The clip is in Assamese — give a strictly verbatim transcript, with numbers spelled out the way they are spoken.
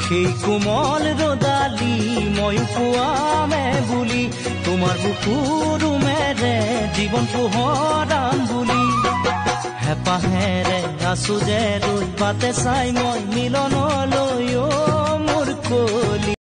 সেই কোমল ৰদালি ময়ো পোৱামে বুলি তোমাৰ বুকুৰুমেৰে জীৱন পোহৰাম বুলি হেঁপাহেৰে আছো যে ৰৈ বাটে চাই মই মিলনলৈ মোৰ